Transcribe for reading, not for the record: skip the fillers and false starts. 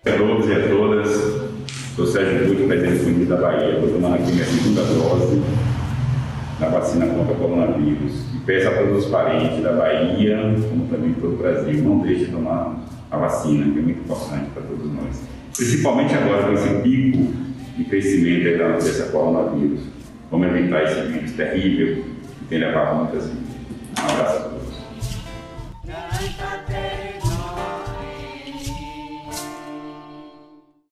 A todos e a todas, sou Sérgio Duque, presidente do Unido da Bahia. Estou tomando aqui minha segunda dose da vacina contra o coronavírus. E peço a todos os parentes da Bahia, como também todo o Brasil, não deixe de tomar a vacina, que é muito importante para todos nós. Principalmente agora com esse pico de crescimento dessa coronavírus. Vamos evitar esse vírus terrível que tem levado muitas vidas. Um abraço a todos.